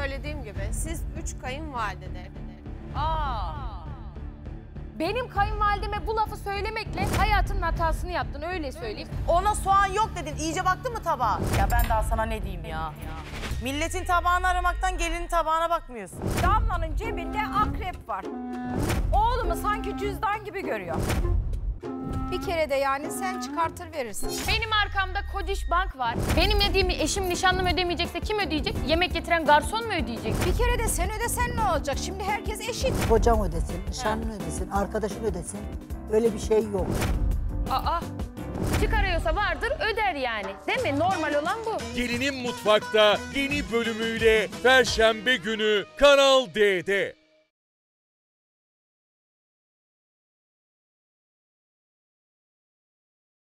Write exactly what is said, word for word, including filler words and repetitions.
söylediğim gibi siz üç kayınvalide. Aa. Benim kayınvalideme bu lafı söylemekle hayatının hatasını yaptın, öyle söyleyeyim. Ona soğan yok dedin. İyice baktın mı tabağa? Ya ben daha sana ne diyeyim ya? Milletin tabağını aramaktan gelinin tabağına bakmıyorsun. Damla'nın cebinde akrep var. Oğlumu sanki cüzdan gibi görüyor. Bir kere de yani sen çıkartır verirsin. Benim arkamda Kodiş Bank var. Benim yediğimi eşim, nişanlım ödemeyecekse kim ödeyecek? Yemek getiren garson mu ödeyecek? Bir kere de sen ödesen ne olacak? Şimdi herkes eşit. Kocan ödesin, nişanlın ödesin, arkadaşın ödesin. Öyle bir şey yok. Aa, çıkarıyorsa vardır, öder yani. Değil mi? Normal olan bu. Gelinin Mutfak'ta yeni bölümüyle Perşembe günü Kanal D'de.